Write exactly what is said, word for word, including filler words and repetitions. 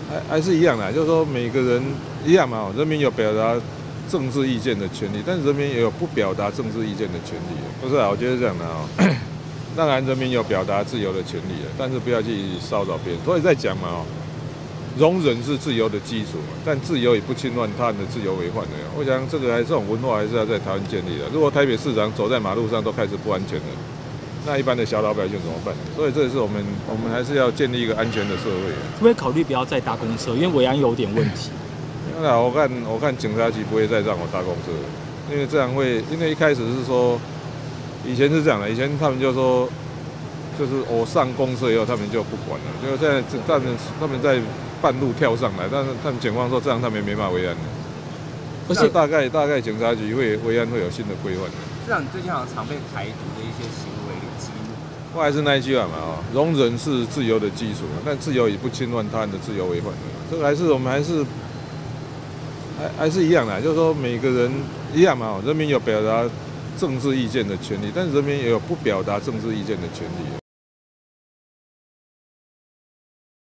还还是一样的，就是说每个人一样嘛，人民有表达政治意见的权利，但是人民也有不表达政治意见的权利。不是啊，我觉得这样的啊、哦，当然人民有表达自由的权利，但是不要去骚扰别人。所以在讲嘛，哦，容忍是自由的基础嘛，但自由也不侵犯他人的自由为患的。我想这个还这种文化还是要在台湾建立的。如果台北市长走在马路上都开始不安全了，那一般的小老百姓怎么办？所以这是我们我们还是要建立一个安全的社会。 会不会考虑不要再搭公车？因为维安有点问题。 那我看我看警察局不会再让我搭公车，因为这样会，因为一开始是说，以前是这样的，以前他们就说，就是我上公车以后他们就不管了，就现在他们他们在半路跳上来，但是他们警方说这样他们没办法维安的，而且大概大概警察局会维安会有新的规范的。 市长，你最近好像常被台独的一些行为给激怒。 我还是那一句话嘛，啊，容忍是自由的基础，但自由也不侵犯他人的自由为患的。这个还是我们还是。还还是一样的，就是说每个人一样嘛，人民有表达政治意见的权利，但是人民也有不表达政治意见的权利。